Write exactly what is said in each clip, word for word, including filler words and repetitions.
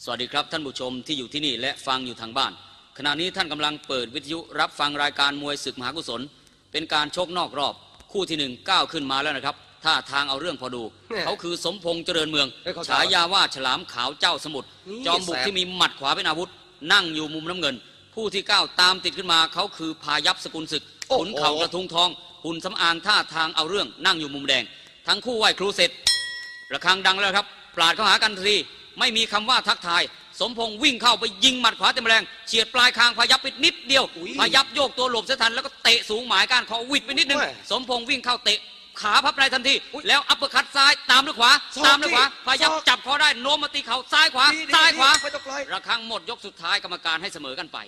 วัสดีครับท่านผู้ชมที่อยู่ที่นี่และฟังอยู่ทางบ้านขณะนี้ท่านกำลังเปิดวิทยุรับฟังรายการมวยศึกมหากุศลเป็นการชกนอกรอบคู่ที่หนึ่งก้าวขึ้นมาแล้วนะครับท่าทางเอาเรื่องพอดูเขาคือสมพงษ์เจริญเมืองฉายาว่าฉลามขาวเจ้าสมุทรจอมบุกที่มีหมัดขวาเป็นอาวุธนั่งอยู่มุมน้ำเงินผู้ที่ก้าวตามติดขึ้นมาเขาคือพายัพสกุลศึกขุนเข่ากระทุงทองหุ่นสำอางท่าทางเอาเรื่องนั่งอยู่มุมแดงทั้งคู่ไหว้ครูเสร็จระฆังดังแล้วครับปราดเข้าหากันทีไม่มีคำว่าทักทายสมพงษ์วิ่งเข้าไปยิงหมัดขวาเต็มแรงเฉียดปลายคางพายัพไปนิดเดียวพายัพโยกตัวหลบเสียทันแล้วก็เตะสูงหมายก้านคอวิดไปนิดนึงสมพงษ์วิ่งเข้าเตะขาพับในทันทีแล้วอัปเปอร์คัตซ้ายตามด้วยขวาตามด้วยขวาพายัพจับคอได้โน้มมาตีเข่าซ้ายขวาซ้ายขวาระฆังหมดยกสุดท้ายกรรมการให้เสมอกันไป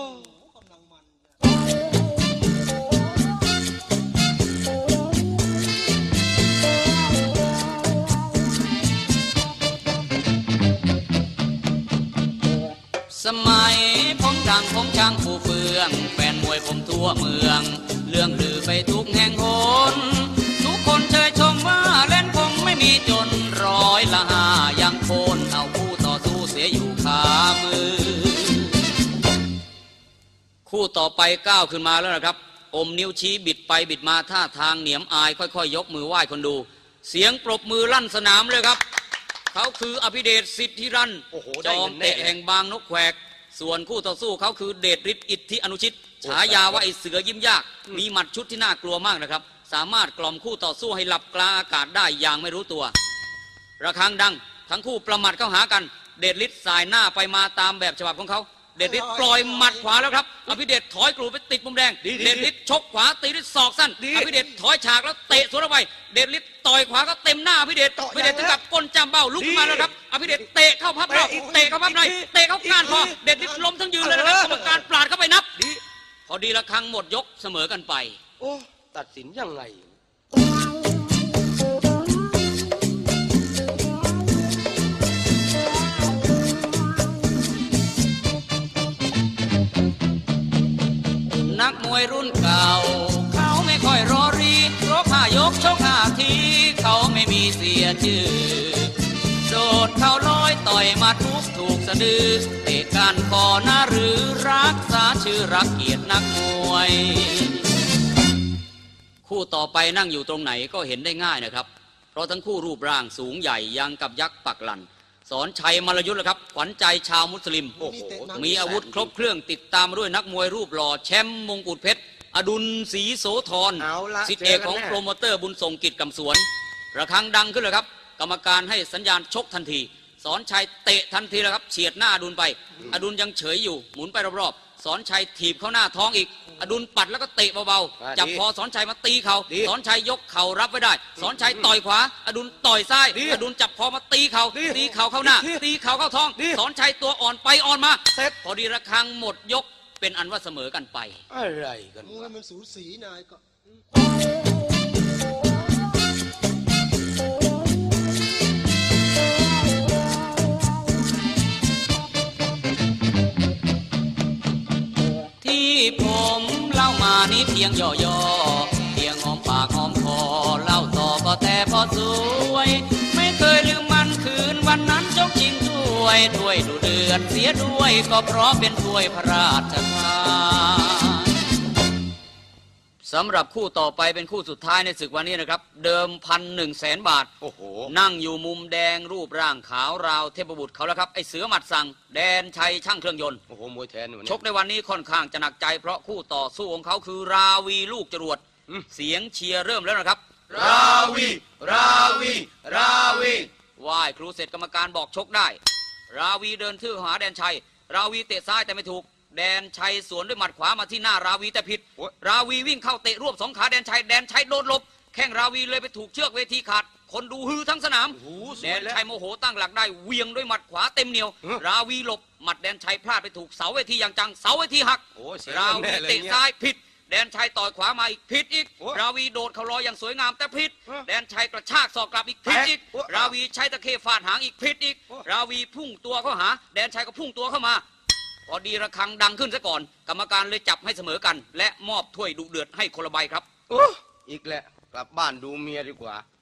สมัยผมดังผมช่างผู้เฟืองแฟนมวยผมทั่วเมืองเรื่องลือไปทุกแห่งหนทุกคนเชยชมว่าเล่นคงไม่มีจนร้อยละห้ายังโคนเอาคู่ต่อสู้เสียอยู่ขามือคู่ต่อไปก้าวขึ้นมาแล้วนะครับอมนิ้วชี้บิดไปบิดมาท่าทางเหนียมอายค่อยๆ ยกมือไหว้คนดูเสียงปรบมือลั่นสนามเลยครับเขาคืออภิเดชสิทธิรันจอมเตะแห่งบางนกแขวกส่วนคู่ต่อสู้เขาคือเดชฤทธิ์อิทธิอนุชิตฉายาว่าไอเสือยิ้มยากมีหมัดชุดที่น่ากลัวมากนะครับสามารถกล่อมคู่ต่อสู้ให้หลับกลางอากาศได้อย่างไม่รู้ตัวระฆังดังทั้งคู่ประมัดเข้าหากันเดชฤทธิ์สายหน้าไปมาตามแบบฉบับของเขาเดชฤทธิ์ปล่อยหมัดขวาแล้วครับอภิเดชถอยกรูไปติดมุมแดงเดชฤทธิ์ชกขวาตีด้วยศอกสั้นอภิเดชถอยฉากแล้วเตะสวนออกไปเดชฤทธิ์ต่อยขวาก็เต็มหน้าอภิเดชอภิเดชถึงกับก้นจำเบ้าลุกขึ้นมาแล้วครับอภิเดชเตะเข้าพับเราเตะเข้าพับในเตะเข้าก้านคอเดชฤทธิ์ล้มทั้งยืนเลยนะครับกรรมการปราดเข้าไปนับพอดีระฆังหมดยกเสมอกันไปโอ้ตัดสินยังไงนักมวยรุ่นเก่าเขาไม่ค่อยรอรีเพราะข้ายกชกห้าทีเขาไม่มีเสียชื่อโดดเขาลอยต่อยมาทุกถูกสะดือเตะการคอหน้าหรือรักษาชื่อรักเกียรตินักมวยคู่ต่อไปนั่งอยู่ตรงไหนก็เห็นได้ง่ายนะครับเพราะทั้งคู่รูปร่างสูงใหญ่ยังกับยักษ์ปักหลันสอนชัยมลยุทธ์ละครับขวัญใจชาวมุสลิมมีอาวุธครบเครื่องติดตามด้วยนักมวยรูปหล่อแชมป์มงกุฎเพชรอดุลศรีโสธรศิษย์เอกของโปรโมเตอร์บุญส่งกิจกำสวนระฆังดังขึ้นเลยครับกรรมการให้สัญญาณชกทันทีสอนชัยเตะทันทีแล้วครับเฉียดหน้าอดุลไปอดุลยังเฉยอยู่หมุนไปรอบๆสอนชัยถีบเข้าหน้าท้องอีกอดุลปัดแล้วก็เตะเบาๆจับคอสอนชัยมาตีเขาสอนชัยยกเข่ารับไว้ได้สอนชัยต่อยขวาอดุลต่อยซ้ายอดุลจับคอมาตีเข่าตีเข่าเข้าหน้าตีเข่าเข้าท้องสอนชัยตัวอ่อนไปอ่อนมาเสร็จพอดีระฆังหมดยกเป็นอันว่าเสมอกันไปอะไรกันมวยมันสูสีนายก็ผมเล่ามานี้เพียงย่อๆเพียงหอมปากหอมคอเล่าต่อก็แต่พอสวยไม่เคยลืมมันคืนวันนั้นจกชิงถ้วยถ้วยดูเดือดเสียด้วยก็เพราะเป็นถ้วยพระราชทานสำหรับคู่ต่อไปเป็นคู่สุดท้ายในศึกวันนี้นะครับเดิมพันหนึ่งแสนบาทโอ้โหนั่งอยู่มุมแดงรูปร่างขาวราวเทพบุตรเขาแล้วครับไอเสือหมัดสั่งแดนชัยช่างเครื่องยนต์โอ้โหมวยแทนชกในวันนี้ค่อนข้างจะหนักใจเพราะคู่ต่อสู้ของเขาคือราวีลูกจรวดเสียงเชียร์เริ่มแล้วนะครับราวีราวีราวีไหว้ครูเสร็จกรรมการบอกชกได้ราวีเดินทื่อหาแดนชัยราวีเตะซ้ายแต่ไม่ถูกแดนชัยสวนด้วยหมัดขวามาที่หน้าราวีแต่ผิดราวีวิ่งเข้าเตะรวบสองขาแดนชัยแดนชัยโดนหลบแข้งราวีเลยไปถูกเชือกเวทีขาดคนดูฮือทั้งสนามแดนชัยโมโหตั้งหลักได้เวียงด้วยหมัดขวาเต็มเหนียวราวีหลบหมัดแดนชัยพลาดไปถูกเสาเวทีอย่างจังเสาเวทีหักราวีเตะซ้ายผิดแดนชัยต่อยขวามาอีกผิดอีกราวีโดดเข่าลอยอย่างสวยงามแต่ผิดแดนชัยกระชากศอกกลับอีกผิดอีกราวีใช้ตะเข้ฟาดหางอีกผิดอีกราวีพุ่งตัวเข้าหาแดนชัยก็พุ่งตัวเข้ามาพอดีระฆังดังขึ้นซะก่อนกรรมการเลยจับให้เสมอกันและมอบถ้วยดุเดือดให้คนละใบครับอีกแล้วกลับบ้านดูเมียดีกว่า